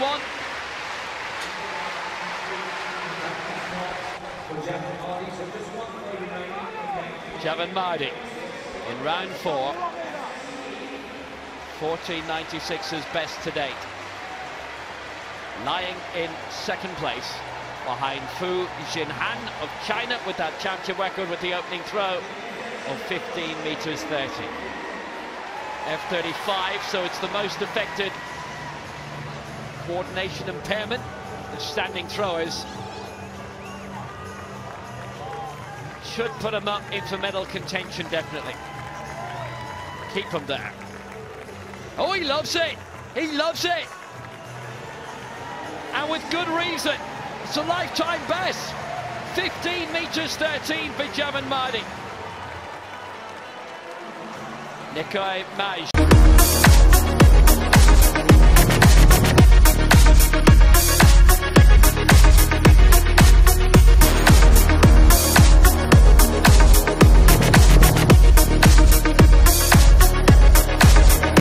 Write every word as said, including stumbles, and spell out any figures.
on. Javan Mardi in round four. fourteen ninety-six's best to date. Lying in second place behind Fu Jinhan of China with that championship record with the opening throw of fifteen meters thirty. F thirty-five, so it's the most affected coordination impairment. The standing throwers should put them up into medal contention, definitely. Keep them there. Oh, he loves it. He loves it. And with good reason. It's a lifetime best. fifteen meters thirteen for Javan Mardi. Nikolai Maj.